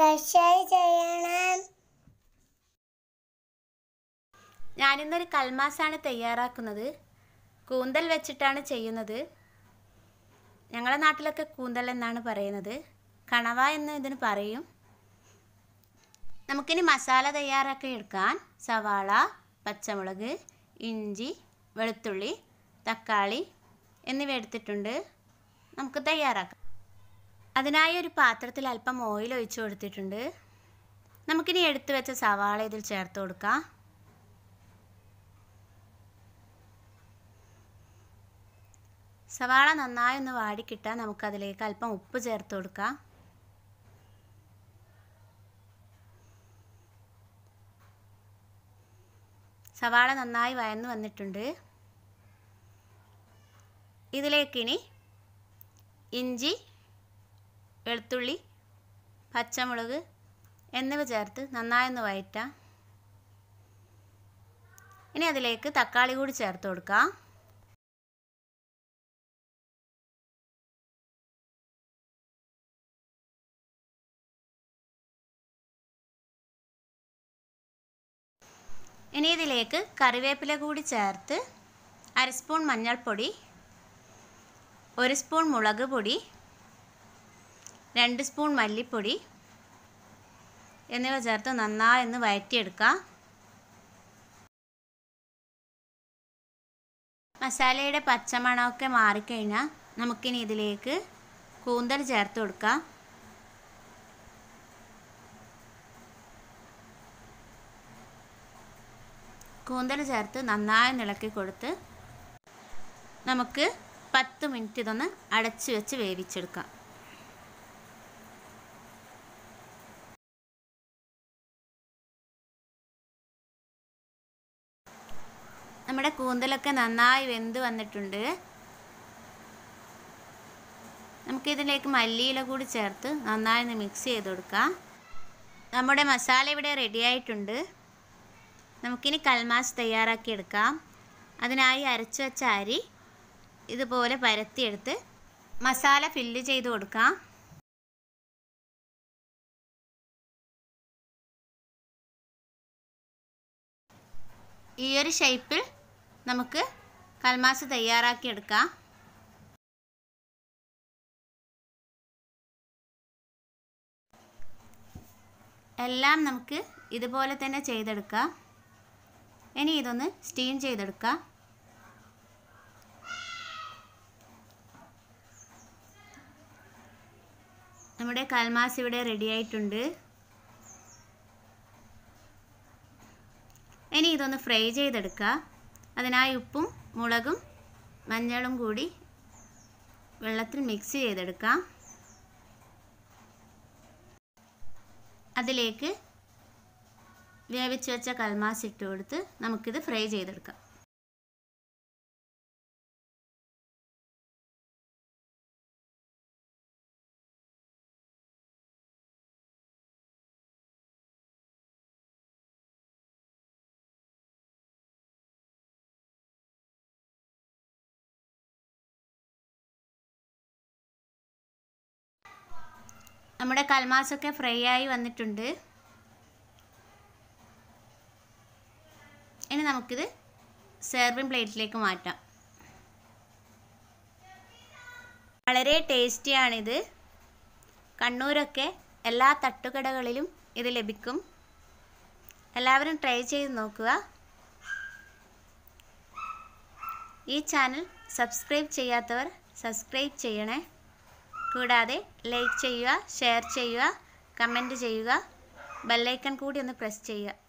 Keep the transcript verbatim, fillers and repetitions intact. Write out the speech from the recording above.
Subscribe ചെയ്യണം. ഞാനിന്നൊരു കൽമാസാണ് തയ്യാറാക്കുന്നത്. കൂന്തൽ വെച്ചിട്ടാണ് ചെയ്യുന്നത്. ഞങ്ങളുടെ നാട്ടിലൊക്കെ കൂന്തൽ എന്നാണ് പറയുന്നത്. കണവ എന്ന് ഇതിന് പറയും. നമുക്കിനി മസാല തയ്യാറാക്കി എടുക്കാൻ സവാള, പച്ചമുളക്, ഇഞ്ചി, വെളുത്തുള്ളി, തക്കാളി എന്നിവ എടുത്തിട്ടുണ്ട്. നമുക്ക് തയ്യാറാക്കാം. അതിനായി ഒരു പാത്രത്തിൽ അല്പം ഓയിൽ ഒഴിച്ചു കൊടുത്തിട്ടുണ്ട്. നമുക്കിനി എടുത്തു വെച്ച സവാള ഇതിൽ ചേർത്ത് കൊടുക്കാം. സവാള നന്നായി ഒന്ന് വാടിക്കിട്ടാൽ നമുക്കതിലേക്ക് അല്പം ഉപ്പ് ചേർത്ത് കൊടുക്കാം. സവാള നന്നായി വഴന്നു വന്നിട്ടുണ്ട്. ഇതിലേക്കിനി ഇഞ്ചി, വെളുത്തുള്ളി, പച്ചമുളക് എന്നിവ ചേർത്ത് നന്നായി ഒന്ന് വഴറ്റാം. ഇനി അതിലേക്ക് തക്കാളി കൂടി ചേർത്ത് കൊടുക്കാം. ഇനി ഇതിലേക്ക് കറിവേപ്പില കൂടി ചേർത്ത് അര സ്പൂൺ മഞ്ഞൾപ്പൊടി, ഒരു സ്പൂൺ മുളക് പൊടി, രണ്ട് സ്പൂൺ മല്ലിപ്പൊടി എന്നിവ ചേർത്ത് നന്നായി ഒന്ന് വഴറ്റിയെടുക്കാം. മസാലയുടെ പച്ചമണമൊക്കെ മാറിക്കഴിഞ്ഞാൽ നമുക്കിനി ഇതിലേക്ക് കൂന്തൽ ചേർത്ത് കൊടുക്കാം. കൂന്തൽ ചേർത്ത് നന്നായി ഇളക്കി കൊടുത്ത് നമുക്ക് പത്ത് മിനിറ്റ് ഇതൊന്ന് അടച്ചു വെച്ച് വേവിച്ചെടുക്കാം. നമ്മുടെ കൂന്തലൊക്കെ നന്നായി വെന്ത് വന്നിട്ടുണ്ട്. നമുക്കിതിലേക്ക് മല്ലിയില കൂടി ചേർത്ത് നന്നായി ഒന്ന് മിക്സ് ചെയ്ത് കൊടുക്കാം. നമ്മുടെ മസാല ഇവിടെ റെഡി ആയിട്ടുണ്ട്. നമുക്കിനി കൽമാസ് തയ്യാറാക്കിയെടുക്കാം. അതിനായി അരച്ചു വെച്ച അരി ഇതുപോലെ പരത്തിയെടുത്ത് മസാല ഫില്ല് ചെയ്ത് കൊടുക്കാം. ഈ ഒരു ഷേപ്പിൽ നമുക്ക് കൽമാസ് തയ്യാറാക്കിയെടുക്കാം. എല്ലാം നമുക്ക് ഇതുപോലെ തന്നെ ചെയ്തെടുക്കാം. ഇനി ഇതൊന്ന് സ്റ്റീം ചെയ്തെടുക്കാം. നമ്മുടെ കൽമാസ് ഇവിടെ റെഡി ആയിട്ടുണ്ട്. ഇനി ഇതൊന്ന് ഫ്രൈ ചെയ്തെടുക്കുക. അതിനായി ഉപ്പും മുളകും മഞ്ഞളും കൂടി വെള്ളത്തിൽ മിക്സ് ചെയ്തെടുക്കാം. അതിലേക്ക് വേവിച്ച് വെച്ച കൽമാസ് ഇട്ട് കൊടുത്ത് നമുക്കിത് ഫ്രൈ ചെയ്തെടുക്കാം. നമ്മുടെ കൽമാസൊക്കെ ഫ്രൈ ആയി വന്നിട്ടുണ്ട്. ഇനി നമുക്കിത് സെർവിങ് പ്ലേറ്റിലേക്ക് മാറ്റാം. വളരെ ടേസ്റ്റിയാണിത്. കണ്ണൂരൊക്കെ എല്ലാ തട്ടുകടകളിലും ഇത് ലഭിക്കും. എല്ലാവരും ട്രൈ ചെയ്ത് നോക്കുക. ഈ ചാനൽ സബ്സ്ക്രൈബ് ചെയ്യാത്തവർ സബ്സ്ക്രൈബ് ചെയ്യണേ. കൂടാതെ ലൈക്ക് ചെയ്യുക, ഷെയർ ചെയ്യുക, കമൻറ്റ് ചെയ്യുക, ബെല്ലൈക്കൺ കൂടി ഒന്ന് പ്രസ് ചെയ്യുക.